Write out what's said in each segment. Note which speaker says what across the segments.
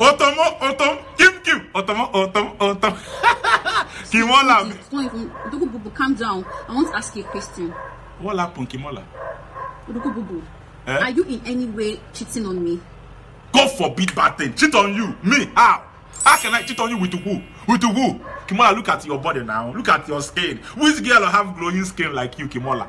Speaker 1: Kim. Otomo. Kimola.
Speaker 2: Bubu, calm down. I want to ask you a question.
Speaker 1: What happened, Kimola?
Speaker 2: Bubu, are you in any way cheating on me?
Speaker 1: God forbid bad thing. Cheat on you. Me? How? How can I cheat on you with who? With who? Kimola, look at your body now. Look at your skin. Which girl have glowing skin like you, Kimola?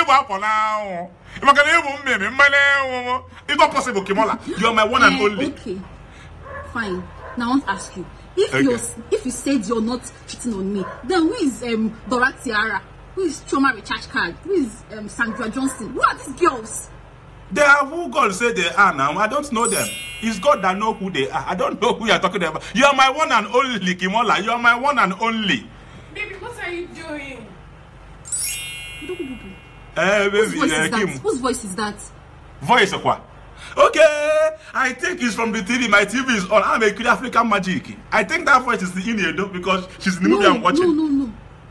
Speaker 1: It's not possible, Kimola. You are my one and only.
Speaker 2: Okay. Fine. Now I want to ask you. If you said you're not cheating on me, then who is Dora Tiara? Who is Choma Recharge Card? Who is Sandra Johnson? Who are these girls?
Speaker 1: They are who God say they are now. I don't know them. It's God that know who they are. I don't know who you are talking about. You are my one and only, Kimola. You are my one and only.
Speaker 3: Baby, what are you doing?
Speaker 1: Baby,
Speaker 2: Whose voice is that?
Speaker 1: Voice of what? Okay, I think it's from the TV. My TV is on. I'm a African Magic. I think that voice is Iniedo because she's in the movie I'm watching.
Speaker 2: No.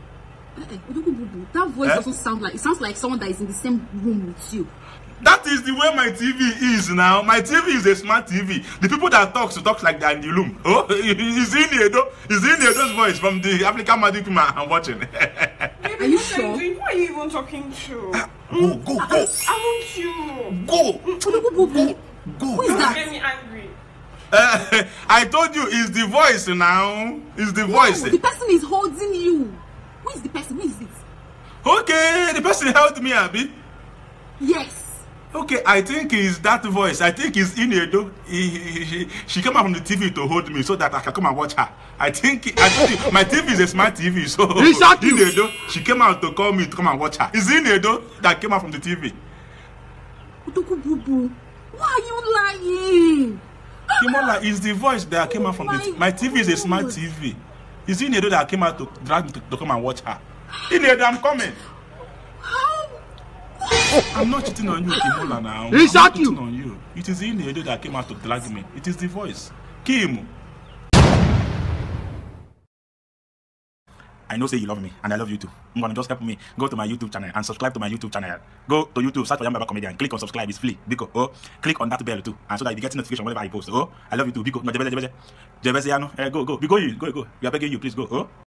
Speaker 2: That voice doesn't sound like. It sounds like someone that is in the same room with you.
Speaker 1: That is the way my TV is now. My TV is a smart TV. The people that talk like they're in the room. Oh, it's Iniedo. It's Iniedo's voice from the African Magic film I'm watching.
Speaker 3: Baby,
Speaker 2: are you sure?
Speaker 3: Who are you even talking to?
Speaker 1: Go.
Speaker 3: I want you.
Speaker 1: Go.
Speaker 2: Who is that?
Speaker 3: Get me angry.
Speaker 1: I told you, it's the voice now. It's the voice.
Speaker 2: No, the person is holding you. Who is the person? Who is it?
Speaker 1: Okay, the person held me, Abby.
Speaker 2: Yes.
Speaker 1: Okay, I think it's that voice. I think it's Iniedo. She came out from the TV to hold me so that I can come and watch her. I told you, my TV is a smart TV, so Iniedo, she came out to call me to come and watch her. It's Iniedo that came out from the TV.
Speaker 2: Why are you lying?
Speaker 1: Kimola, is the voice that came out from the TV. My TV is a smart TV. It's Iniedo that came out to drag me to come and watch her. Iniedo, I'm coming. I'm not cheating on you, Kimola, now. I'm not cheating on you. It is Iniedo that came out to drag me. It is the voice. Kim. I know say you love me, and I love you too. I'm gonna just help me. Go to my YouTube channel and subscribe to my YouTube channel. Go to YouTube, search for Yam Baba Comedian. Click on subscribe, it's free. Biko, click on that bell too, and so that you get notification whenever I post. I love you too. Biko, no, go. You are begging you, please go.